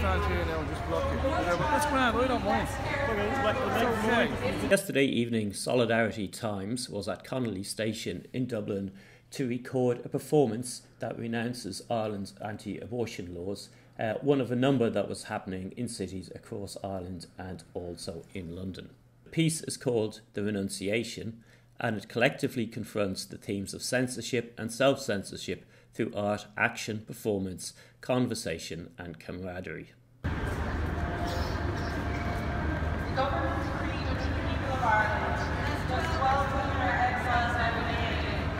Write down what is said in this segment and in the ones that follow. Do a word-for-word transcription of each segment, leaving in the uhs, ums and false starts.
stand here now and just block it. Whatever. That's grand, I don't mind. It's okay. Yesterday evening, Solidarity Times was at Connolly station in Dublin to record a performance that renounces Ireland's anti-abortion laws, uh, one of a number that was happening in cities across Ireland and also in London. The piece is called The Renunciation, and it collectively confronts the themes of censorship and self-censorship through art, action, performance, conversation and camaraderie. Government agreed with the people of Ireland just welcome their exiles every day.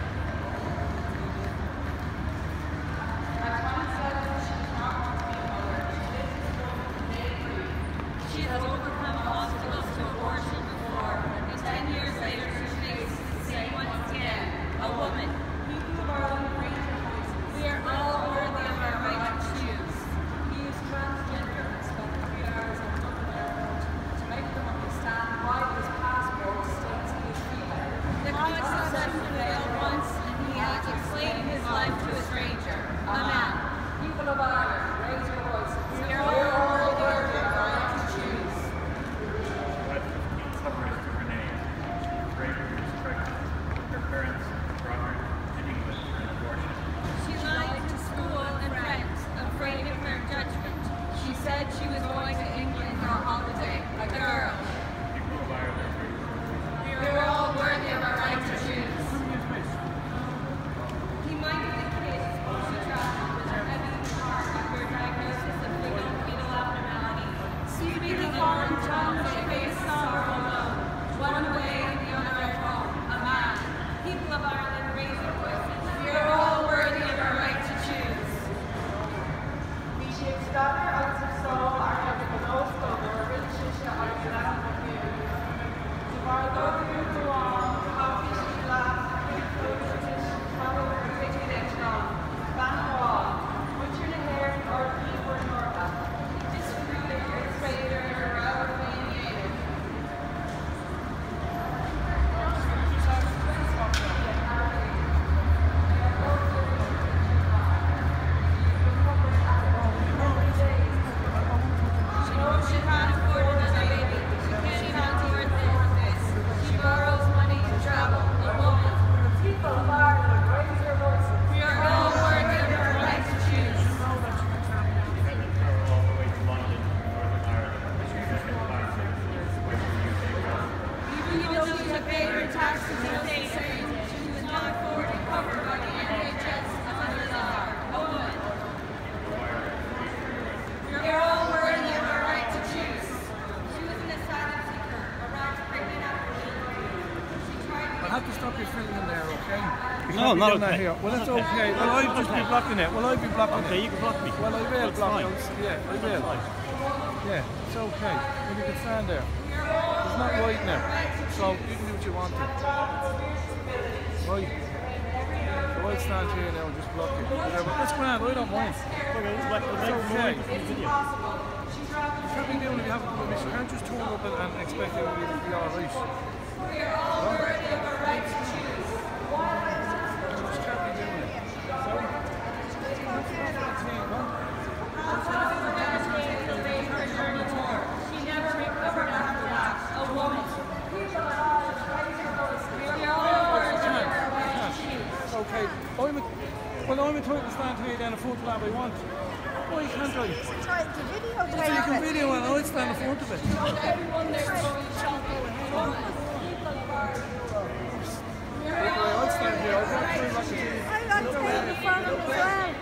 At twenty-seven, she does not want to be a mother. She lives in Dublin, they agree. She has overcome obstacles to abortion before, and ten years later she faces the same once again. A woman. People of Ireland raise their voices. We are all worthy of our right to choose. He is transgender and spent three hours on Dublin Airport to make them understand why his passport states he is female. The contraception failed once, and he had to explain his life to a stranger, a man. People of Ireland, raise your voices. We are all worthy of our right to choose. She lied to school and friends, afraid of their judgment. She said she was going to England for a holiday, a girl. We are all worthy of our right to choose. He might have been kissed while she traveled with her heavy heart after a diagnosis of fetal fetal abnormality. Speaking foreign tongues, they face sorrow alone. One away and the other at home. A man. People of Ireland, raise your voices. We are all worthy of our right to choose. Bishop Stoddard, Alter Soul, Archbishop of Oslo, Renunciation, Archbishop of No, not okay. Here. Well, that's okay. Well, I'll just be blocking it. Well, I'll be blocking okay, it. you can block me. Well, I will that's block fine. it. Yeah, I will. Yeah, it's okay. Well, you can stand there. It's not right now. So you can do what you want to. Right. So I'll stand here now and just block it. Whatever. That's grand. I don't mind. It's okay. You can't be doing it if you haven't come with me. You can't just turn up and, and expect everybody to be all right. We are all worthy of our right to choose. She never recovered after that. A woman. We are all worthy of our right to choose. Okay. I'm a, well, I'm entitled to stand here then in front of that I want. Why can't I? It's entitled to video. So you can video and I'll stand in front of it. Everyone there's going to shout I'll stand here. I'll go through like a I like to be in the front as well.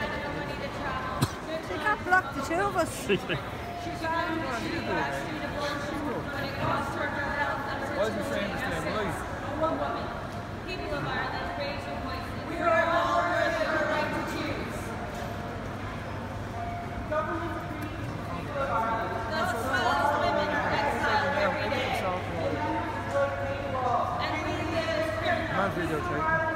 You can't block the two of us. She found that she had street abortion when it cost her her health and her I was saying the same way. One woman. People of Ireland, raise your voices. We are all worthy of our right to choose. Government agrees with the people of Ireland. Thus twelve women are exiled every day. And we live as criminals. Man videotape.